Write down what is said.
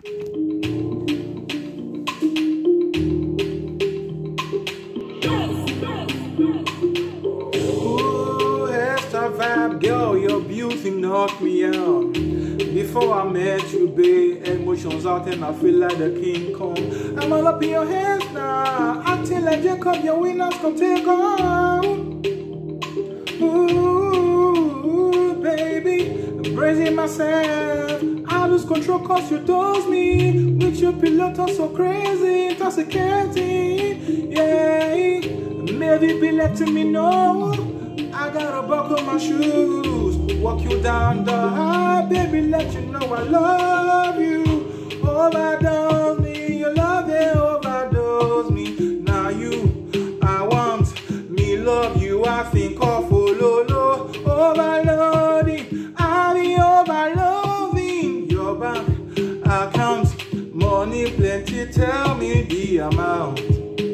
Ooh, extra vibe, girl, your beauty knocked me out. Before I met you, babe, emotions out and I feel like the King Kong. I'm all up in your hands now, acting like Jacob, your winners come take on. Ooh, baby, embracing myself. I lose control cause you dose me. With your pillow so crazy, intoxicating. Yeah, maybe be letting me know I gotta buckle my shoes, walk you down the high, baby, let you know I love you. Overdose me, your love they overdose me. Now you, I want me love you, I think of Ololo. Overloading, I be overloving your bank account. Money plenty, tell me the amount.